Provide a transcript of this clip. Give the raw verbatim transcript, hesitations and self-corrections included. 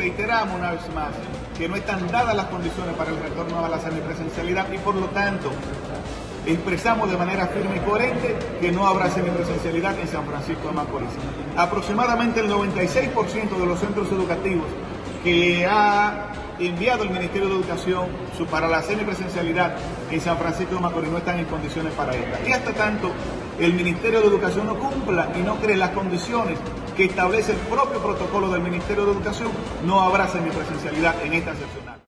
reiteramos una vez más que no están dadas las condiciones para el retorno a la semipresencialidad y por lo tanto expresamos de manera firme y coherente que no habrá semipresencialidad en San Francisco de Macorís. Aproximadamente el noventa y seis por ciento de los centros educativos que ha enviado el Ministerio de Educación para la semipresencialidad en San Francisco de Macorís no están en condiciones para esta. Y hasta tanto el Ministerio de Educación no cumpla y no cree las condiciones que establece el propio protocolo del Ministerio de Educación, no habrá semipresencialidad en esta excepcional.